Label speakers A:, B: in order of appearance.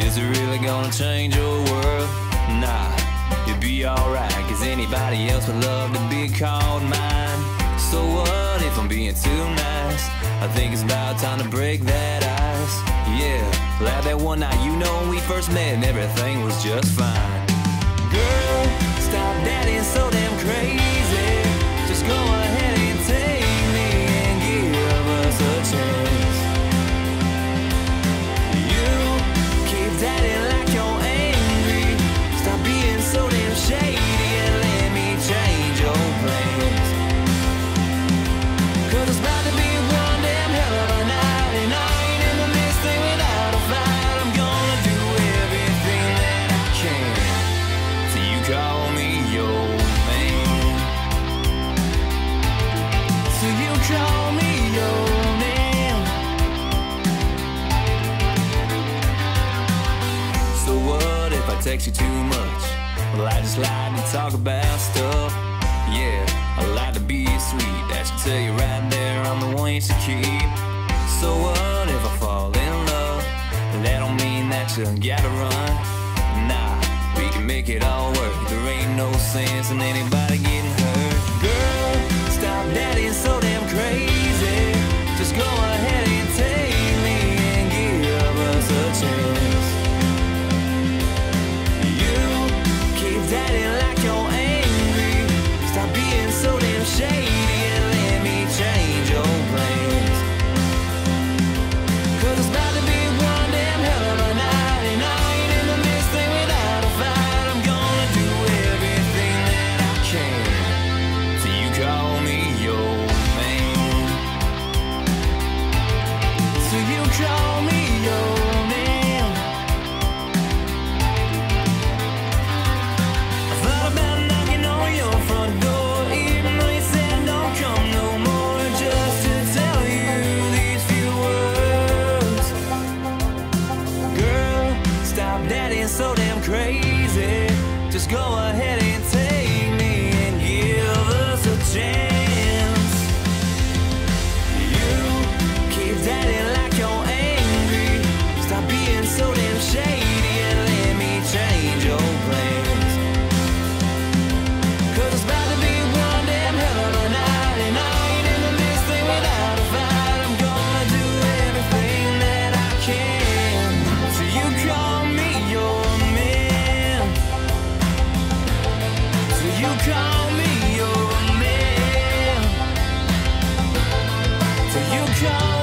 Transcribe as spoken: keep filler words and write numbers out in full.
A: Is it really gonna change your world? Nah, you'll be alright, cause anybody else would love to be called mine. So what if I'm being too nice? I think it's about time to break that ice. Yeah, like that one night, you know, when we first met and everything was just fine. Girl, stop dating so damn crazy. Just go ahead and take me and give us a chance. You keep dating like you're angry. Stop being so damn shady and let me change your plans. Cause it's about to be one damn hell of a night, and I ain't in the this thing without a fight. I'm gonna do everything that I can till you call me your man. Till you call me your man. So what if I text you too much? Well, I just like to talk about stuff. Yeah, I like to be sweet. I should tell you right there, I'm the one you should keep. So what if I fall in love? That don't mean that you gotta run. Nah, we can make it all work. There ain't no sense in anybody getting hurt. Girl, stop dating so damn crazy. Just go ahead and take me and give us a chance. You keep dating like you're angry. Stop being so damn shady and let me change your plans. Cause it's about to be one damn hell of a night, and I ain't in the this thing without a fight. I'm gonna do everything that I can till you call me your man. Till you call me your man. I thought about knocking on your front door, even though you said don't come no more, just to tell you these few words. Girl, stop dating so damn crazy. Just go ahead and take me and give us a chance. You keep dating like you're angry. Stop being so damn shady and let me change your plans. Cause it's about to be one damn hell of a night, and I ain't in the this thing without a fight. I'm gonna do everything that I can till you call me your man. Till you call me your man. Till you call